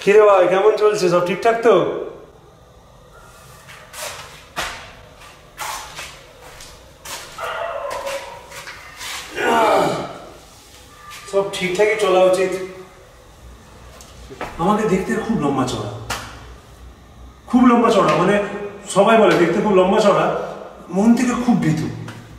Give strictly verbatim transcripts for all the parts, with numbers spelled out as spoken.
কিরে ভাই কেমন চলছে? সব ঠিকঠাক তো? সব ঠিকঠাকই চলা উচিত। আমাকে দেখতে খুব লম্বা চড়া, খুব লম্বা চড়া, মানে সবাই বলে দেখতে খুব লম্বা চড়া, মন থেকে খুব ভীতু।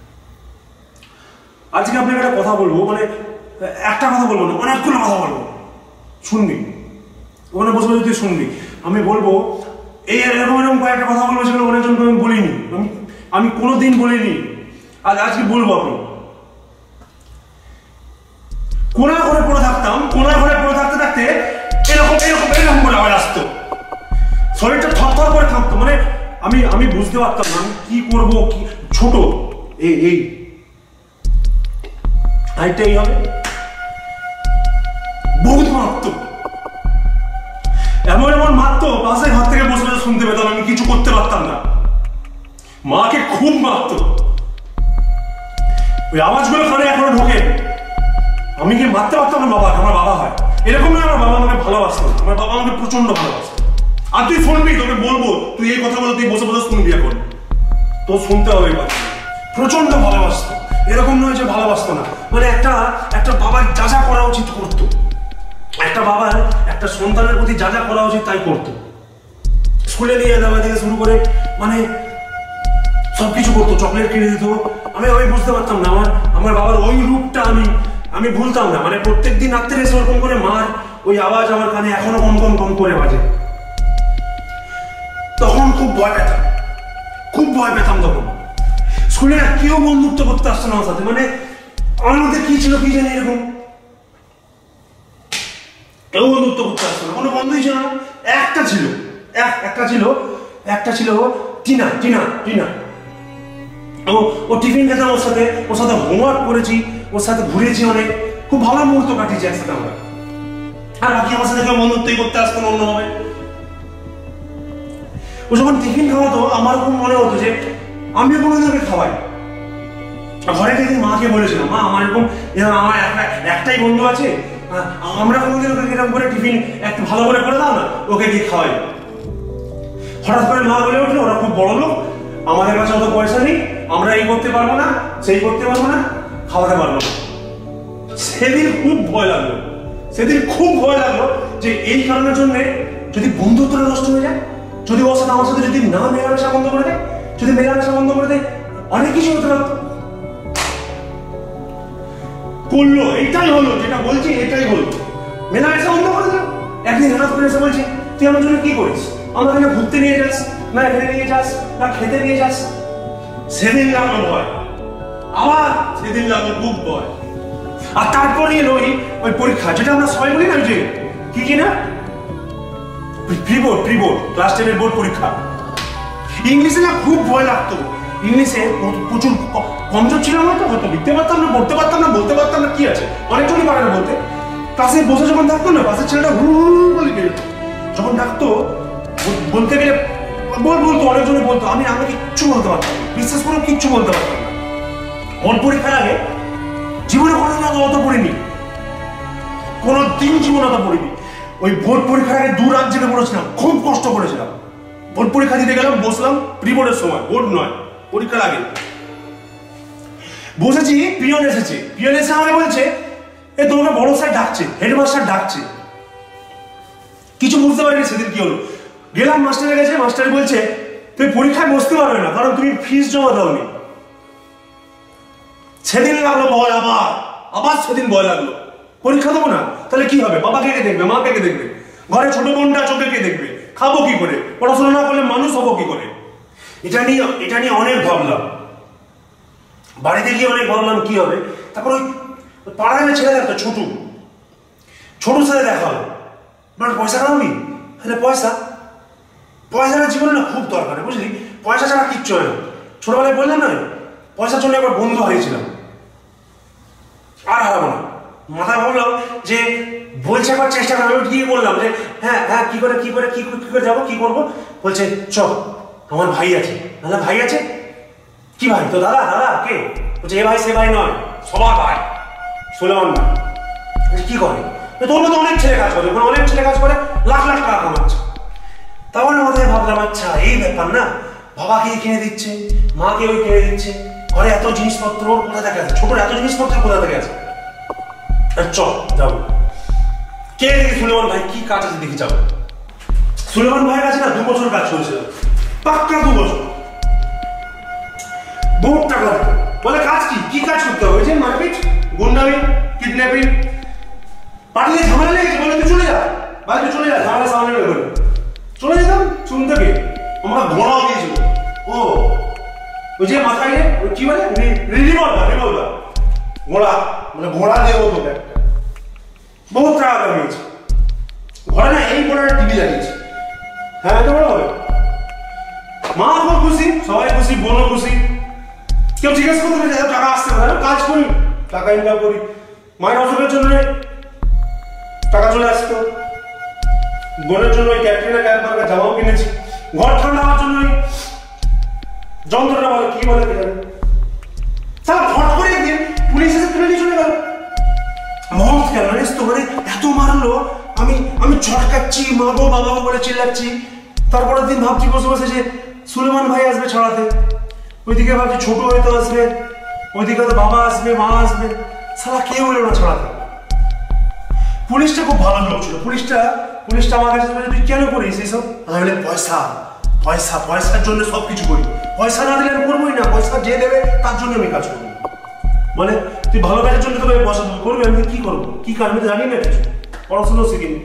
আজকে আপনাকে একটা কথা বলবো, মানে একটা কথা বলবো না, অনেকগুলো কথা বলবো, শুনবি? ওখানে বসে বসে তুই শুনবি। আমি বলবো এই এরকম এরকম কয়েকটা কথা বলবো যেগুলো অনেকজনকে আমি বলিনি, আমি আমি কোনোদিন বলিনি, আজ আজকে বলবো। আপনি কোনা ঘরে পড়ে থাকতাম, কোনা ঘরে পড়ে থাকতে থাকতে এরকম এরকম এরকম করে আওয়াজ আসতো, শরীরটা থরথর করে থাকতো, মানে আমি আমি বুঝতে পারতাম না আমি কি করবো। কি ছোট এই এই হাইটটা এই হবে, বহুত মারতো, এমন এমন মারতো, পাশে ঘর থেকে বসে বসে শুনতে পেতাম, আমি কিছু করতে পারতাম না। মাকে খুব মারতো, ওই আওয়াজগুলো কানে এখনো ঢোকে। আমি কি মারতে পারতাম না বাবা? আমার বাবা হয় এরকম না, আমার বাবা আমাকে ভালোবাসতো, আমার বাবা আমাকে প্রচন্ড ভালোবাসতো। আর তুই শুনবি, তোকে বলবো, তুই এই কথাগুলো তুই বসে বসে শুনবি, এখন তো শুনতে হবে। প্রচন্ড ভালোবাসতো, এরকম নয় যে ভালোবাসতো না, মানে একটা একটা বাবার যা যা করা উচিত করতো, একটা বাবার একটা সন্তানের প্রতি যা যা করা উচিত তাই করতো। স্কুলে নিয়ে যাওয়া থেকে শুরু করে মানে সবকিছু করতো, চকলেট কিনে দিত। আমি আমি বুঝতে পারতাম না, আমার আমার বাবার ওই রূপটা আমি আমি ভুলতাম না। মানে প্রত্যেকদিন রাত্রে এসে ওরকম করে মার ওই আওয়াজ আমার কানে এখনো কম কম কম করে বাজে। তখন খুব ভয় পেতাম, খুব ভয় পেতাম তখন। স্কুলে না কেউ বন্ধুত্ব করতে আসতো না আমার সাথে, মানে আমার মধ্যে কি ছিল কি জানি, এরকম কেউ বন্ধুত্ব করতে আসতো না, কোনো বন্ধুই ছিল না। একটা ছিল, এক একটা ছিল একটা ছিল টিনা টিনা টিনা ও ও টিফিন খেতাম ওর সাথে, ওর সাথে হোমওয়ার্ক করেছি, ওর সাথে ঘুরেছি, অনেক খুব ভালো মুহূর্ত কাটিয়েছি একসাথে আমরা। আর বাকি আমার সাথে কেউ বন্ধুত্বই করতে আসতো না অন্যভাবে। ও যখন টিফিন খাওয়াতো আমার খুব মনে হতো যে আমি কোনোদিন খাওয়াই। ঘরে একদিন মাকে বলেছিলাম, মা আমার এরকম আমার একটাই বন্ধু আছে, আমরা কোনোদিন ওকে এরকম করে টিফিন একটু ভালো করে করে দাও না, ওকে গিয়ে খাওয়াই। হঠাৎ করে মা বলে উঠলো, ওরা খুব বড় লোক, আমাদের কাছে অত পয়সা নেই, আমরা এই করতে পারবো না, সেই করতে পারবো না, খাওয়াতে পারবো না। সেদিন খুব ভয় লাগলো, সেদিন খুব ভয় লাগলো যে এই কারণের জন্য যদি বন্ধুত্বটা নষ্ট হয়ে যায়, যদি ওর সাথে আমার সাথে যদি না মেলামেশা বন্ধ করে দেয়, যদি মেলামেশা বন্ধ করে দেয়, অনেক কিছু হতে পারতো। করলো, এটাই হলো, যেটা বলছি এটাই হলো, মেলামেশা বন্ধ করে দিল। একদিন হঠাৎ করে এসে বলছে, তুই আমার জন্য কি করিস? আমাকে না ঘুরতে নিয়ে যাস, না এখানে নিয়ে যাস, না খেতে নিয়ে যাস। সেদিন লাগলো ভয়, আবার সেদিন লাগলো খুব ভয়। আর তারপরে এলো ওই পরীক্ষা, যেটা আমরা সবাই বলি না, যে কি কি না pre board, pre board class টেনের বোর্ড পরীক্ষা। ইংলিশে না খুব ভয় লাগতো, ইংলিশে প্রচুর কমজোর ছিল আমার, তো হয়তো লিখতে পারতাম না, পড়তে পারতাম না, বলতে পারতাম না, কি আছে অনেকজনই পারে না বলতে। ক্লাসে বসে যখন থাকতো না, পাশের ছেলেটা হু বলে গেলত, যখন ডাকতো বলতে গেলে বল বলতো, অনেকজনই বলতো, আমি আমি কিচ্ছু বলতে পারতাম না, বিশ্বাস করে কিচ্ছু বলতে পারতাম না। বোর্ড পরীক্ষার আগে জীবনে কোনোদিন অত পড়িনি, কোনো দিন জীবনে অত পড়িনি। ওই বোর্ড পরীক্ষার আগে দু রাত জেগে পড়েছিলাম, খুব কষ্ট করেছিলাম। বোর্ড পরীক্ষা দিতে গেলাম, বসলাম প্রি বোর্ডের সময়, বোর্ড নয়, পরীক্ষার আগে বসেছি। পিয়ন এসেছে, পিয়ন এসে আমাকে বলছে, এ তোমাকে বড় স্যার ডাকছে, হেডমাস্টার ডাকছে। কিছু বুঝতে পারিনি সেদিন কি হলো। গেলাম মাস্টারের কাছে, মাস্টার বলছে তুমি পরীক্ষায় বসতে পারবে না, কারণ তুমি ফিস জমা দাওনি। সেদিন লাগলো ভয়, আবার আবার সেদিন ভয় লাগলো, পরীক্ষা দেবো না, তাহলে কি হবে? বাবা কে কে দেখবে, মা কে কে দেখবে, ঘরে ছোট বোনটা চোখে কে দেখবে, খাবো কি করে, পড়াশোনা না করলে মানুষ হবো কি করে? এটা নিয়ে এটা নিয়ে অনেক ভাবলাম, বাড়িতে গিয়ে অনেক ভাবলাম কি হবে। তারপর ওই পাড়ায় ছেলে দেখতো ছোটু, ছোটুর সাথে দেখা হলো, মানে পয়সা কামাবি, তাহলে পয়সা পয়সাটা জীবনে না খুব দরকার, বুঝলি? পয়সা ছাড়া কিচ্ছু হয় না। ছোটবেলায় বললাম না, পয়সার জন্য একবার বন্ধু হারিয়েছিলাম, আর হারাবো না। মাথায় ভাবলাম যে বলছে একবার চেষ্টা করবো, গিয়ে বললাম যে হ্যাঁ হ্যাঁ কি করে কি করে কি করে যাবো, কি করবো? বলছে চ, আমার ভাই আছে। দাদা ভাই আছে? কি ভাই? তো দাদা দাদা কে? বলছে এ ভাই সে ভাই নয়, সবার ভাই, সোলেমান ভাই। কি করে? তোর মতো অনেক ছেলে কাজ করে, অনেক ছেলে কাজ করে লাখ লাখ টাকা কামাচ্ছে। তারপরে মাথায় ভাবলাম আচ্ছা এই ব্যাপার না, বাবাকে কিনে দিচ্ছে, মাকে ওই কিনে দিচ্ছে, ঘরে এত জিনিসপত্র কোথা থেকে আছে, ছোট এত জিনিসপত্র কোথা থেকে আছে। চল যাবো, কে দেখি সুলেমান ভাই কি কাজ আছে দেখি যাবো। সুলেমান ভাইয়ের কাছে না দু বছর কাজ চলছিল, পাক্কা দু বছর, বহুত টাকা বলে। কাজ কি কি কাজ করতে হবে? যে মারপিট, গুন্ডামি, কিডন্যাপিং, পাঠিয়ে ঝামেলা লেগেছে বলে তুই চলে যা ভাই, তুই চলে যা, ঝামেলা সামনে বেরোবে। চলে যেতাম চুন থেকে, আমরা ঘোড়াও দিয়েছিল। ও ওই যে মাথায় কি বলে রিভলভার, রিভলভার ঘোড়া, মানে ঘোড়া দিয়ে হতো একটা, বহুত টাকা কামিয়েছে। ঘরে না এই ঘোড়াটা টিভি লাগিয়েছে। হ্যাঁ এটা বড় হবে, মা খুব খুশি, সবাই খুশি, বোনও খুশি। কেউ জিজ্ঞেস করতে পারে টাকা আসতে পারে, কাজ করি, টাকা ইনকাম করি। মায়ের অসুখের জন্য টাকা চলে আসতো, বোনের জন্য ওই ক্যাটরিনা ক্যাম্পার জামাও কিনেছি, ঘর ঠান্ডা হওয়ার জন্য ওই যন্ত্রটা বলে কি বলে সারা ফট করে একদিন পুলিশ এসে তুলে নিয়ে চলে গেল। মত কেন জানিস তো, মানে এত মারলো, আমি আমি ছটকাচ্ছি, মাগো বাবাও বলে চিল্লাচ্ছি। তারপরের দিন ভাবছি বসে বসে যে সুলেমান ভাই আসবে ছড়াতে, ওইদিকে ভাবছি ছোট হয়তো আসবে, ওইদিকে তো বাবা আসবে, মা আসবে, সারা কেউ এলো না ছড়াতে। পুলিশটা খুব ভালো লোক ছিল, পুলিশটা পুলিশটা আমার কাছে তুই কেন করিস এইসব? আমি বলে পয়সা পয়সা পয়সার জন্য সব কিছু করি, পয়সা না দিলে আমি করবোই না, পয়সা যে দেবে তার জন্য আমি কাজ করবো। মানে তুই ভালো কাজের জন্য তোকে পয়সা দেবো, করবি, আমি কি করবো, কি কাজ আমি তো জানি না কিছু, পড়াশোনা শিখিনি।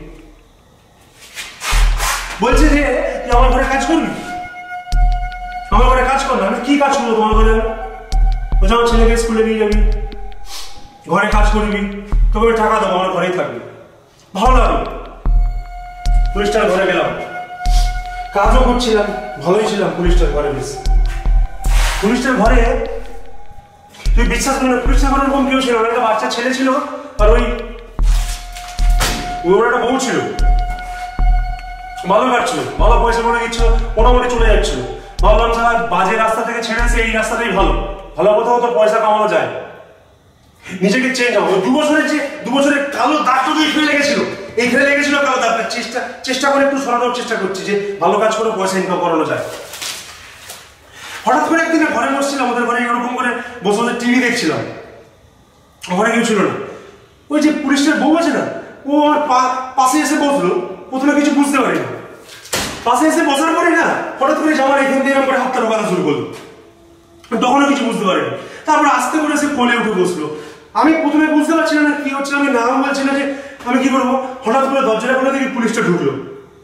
বলছে যে তুই আমার ঘরে কাজ করবি, আমার ঘরে কাজ কর না। আমি কি কাজ করবো তোমার ঘরে? বলছে আমার ছেলেকে স্কুলে নিয়ে যাবি, ঘরে কাজ করবি, তোকে টাকা দেবো, আমার ঘরেই থাকবি। ভালো লাগলো, পুলিশটার ঘরে গেলাম, কাজও করছিলাম, ভালোই ছিলাম পুলিশটার ঘরে। বেশ পুলিশটার ঘরে তুই বিশ্বাস করি না, পুলিশটার ঘরে এরকম কেউ ছিল না, একটা বাচ্চা ছেলে ছিল, আর ওই ওর একটা বউ ছিল, ভালো কাটছিল, ভালো পয়সা মনে দিচ্ছিল, মোটামুটি চলে যাচ্ছিল। ভাবলাম সারা বাজে রাস্তা থেকে ছেড়ে আসে, এই রাস্তাটাই ভালো, ভালো কোথাও তো পয়সা কামানো যায়, নিজেকে চেঞ্জ হবে। দু বছরের যে দু বছরের কালো দাগটা তো এখানে লেগেছিল, এইখানে লেগেছিল কালো দাগটা, চেষ্টা চেষ্টা করে একটু সরানোর চেষ্টা করছি যে ভালো কাজ করে পয়সা ইনকাম করানো যায়। হঠাৎ করে একদিন ঘরে বসছিলাম, আমাদের ঘরে এরকম করে বসে বসে টিভি দেখছিলাম, ঘরে কেউ ছিল না। ওই যে পুলিশের বউ আছে না, ও আমার পাশে এসে বসলো, প্রথমে কিছু বুঝতে পারি না, পাশে এসে বসার পরে না হঠাৎ করে জামার এখান দিয়ে এরকম করে হাতটা ঢোকানো শুরু করলো, তখনও কিছু বুঝতে পারিনি। তারপর আস্তে করে এসে কোলে উঠে বসলো, আমি প্রথমে বুঝতে পারছি না কি হচ্ছে, আমি নাম বলছি না যে আমি কি করবো। হঠাৎ করে দরজাটা খুলে দেখি পুলিশটা ঢুকলো,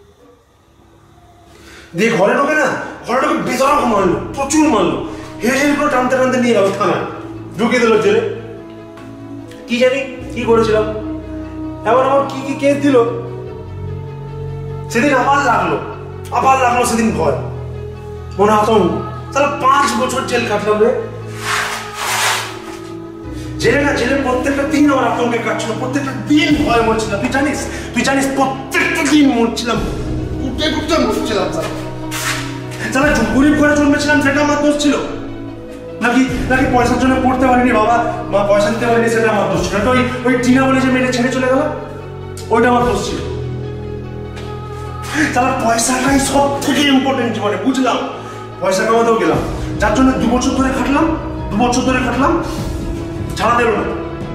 দিয়ে ঘরে ঢোকে না, ঘরে ঢোকে বেদরক মারলো, প্রচুর মারলো, হেঁটে হেঁটে করে টানতে টানতে নিয়ে গেল থানায়, ঢুকিয়ে দিল জেলে। কি জানি কি করেছিলাম, এবার আমার কি কি কেস দিল, সেদিন আবার লাগলো, আবার লাগলো সেদিন ভয়, মনে আতঙ্ক। তাহলে পাঁচ বছর জেল কাটলাম রে, জেলে না জেলে প্রত্যেকটা দিন আমার আতঙ্কে কাটছিল, প্রত্যেকটা দিন ভয় মরছিলাম। তুই জানিস তুই জানিস প্রত্যেকটা দিন মরছিলাম, উঠে উঠতে মরছিলাম। যারা গরিব ঘরে জন্মেছিলাম সেটা আমার দোষ ছিল নাকি নাকি পয়সার জন্য পড়তে পারিনি, বাবা মা পয়সা দিতে পারিনি সেটা আমার দোষ ছিল, ওই ওই টিনা বলে যে মেয়েটা ছেড়ে চলে গেল ওইটা আমার দোষ ছিল। তাহলে পয়সাটাই সব থেকে ইম্পর্টেন্ট জীবনে, বুঝলাম। পয়সা কামাতেও গেলাম, যার জন্য দু বছর ধরে খাটলাম, দু বছর ধরে খাটলাম, ছাড়া দেব না,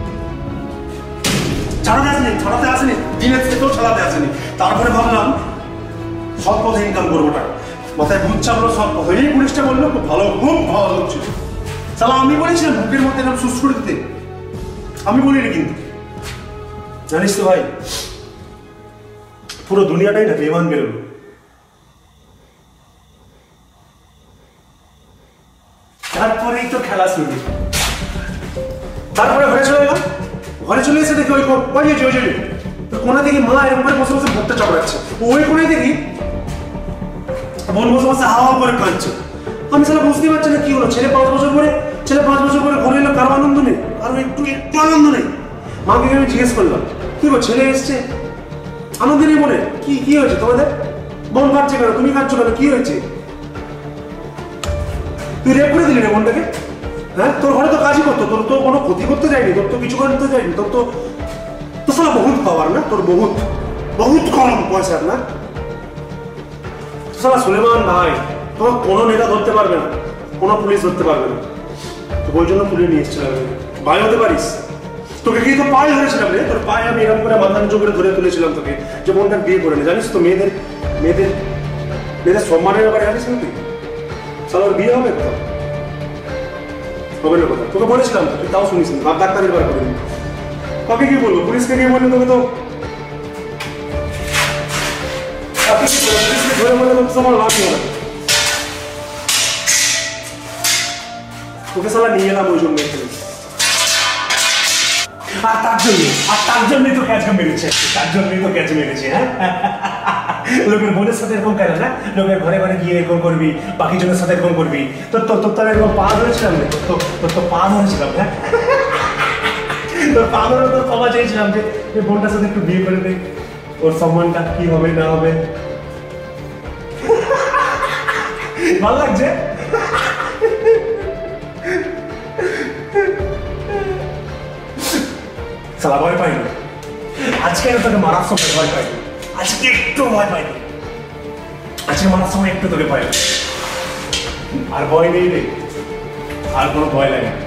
ছাড়াতে আসেনি, ছাড়াতে আসেনি, দিনের থেকেও ছাড়াতে আসেনি। তারপরে ভাবলাম সব পথে ইনকাম করবো টাকা, মাথায় বুঝ চাপলো সব পথে। এই পুলিশটা বললো খুব ভালো, খুব ভালো লোক ছিল। তাহলে আমি বলেছিলাম বুকের মধ্যে এরকম সুস করে দিতে, আমি বলিনি কিন্তু। জানিস তো ভাই, পুরো দুনিয়াটাই না বেমান বেরোলো। তারপরেই তো খেলা শুরু। তারপরে ঘরে চলে গেলাম, ঘরে চলে এসে দেখি ওই ওই যে ওই যে কোনা থেকে মা এরকম করে বসে বসে ভোটটা চড়াচ্ছে, ওই কোনায় দেখি বোন বসে বসে হাওয়া করে কাঁদছে। আমি সেটা বুঝতে পারছি না কি হলো, ছেলে পাঁচ বছর পরে ছেলে পাঁচ বছর পরে ঘরে এলো, কারো আনন্দ নেই, কারো একটু একটু আনন্দ নেই। মাকে আমি জিজ্ঞেস করলাম কি গো ছেলে এসছে, আনন্দ নেই মনে, কি কি হয়েছে তোমাদের, বোন কাঁদছে কেন, তুমি কাঁদছো কেন, কি হয়েছে? তুই রেপ করে দিলি না বোনটাকে? হ্যাঁ, তোর ঘরে তো কাজই করতো, তোর তো কোনো ক্ষতি করতে যায়নি, তোর তো কিছু করতে যায়নি, তোর তো তো সালা বহুত পাওয়ার না তোর, বহুত বহুত কম পয়সার না। সালা সুলেমান ভাই, তোমার কোনো নেতা ধরতে পারবে না, কোনো পুলিশ ধরতে পারবে না, তো ওই জন্য তুলে নিয়ে এসেছিলাম। ভাই হতে পারিস? তোকে কি তো পায়ে ধরেছিলাম রে, তোর পায়ে আমি এরকম করে মাথা নিচু করে ধরে তুলেছিলাম তোকে, যে বোনটা বিয়ে করে নে। জানিস তো মেয়েদের মেয়েদের মেয়েদের সম্মানের ব্যাপারে জানিস না তুই? সালা ওর বিয়ে হবে তো হবে না কথা, তোকে বলেছিলাম তুই তাও শুনিস না, আর ডাক্তারের বার করে নি। কাকে কি বলবো, পুলিশকে গিয়ে বললে তোকে তো পুলিশকে ধরে বললে তো আমার লাভ হবে না। তোকে সালা নিয়ে এলাম ওই জন্য, আর তার জন্য আর তার জন্যই তো ক্যাচ মেরেছে, তার জন্যই তো ক্যাচ মেরেছে। হ্যাঁ, লোকের বোনের সাথে এরকম কেন না, লোকের ঘরে ঘরে গিয়ে এরকম করবি, বাকি জনের সাথে এরকম করবি। তোর তোর তোর তার এরকম পা ধরেছিলাম রে, তোর তোর তো পা ধরেছিলাম। হ্যাঁ, তোর পা ধরে তোর ক্ষমা চেয়েছিলাম যে বোনটার সাথে একটু বিয়ে করে দে, ওর সম্মানটা কি হবে না হবে। ভালো লাগছে? সালা ভয় পাইনি আজকে, তোকে মারার সময় ভয় পাইনি, আজকে একটু ভয় পাইনি, আজকে মারার সময় একটু তোকে ভয় পাই। আর ভয় নেই রে, আর কোনো ভয় লাগে না।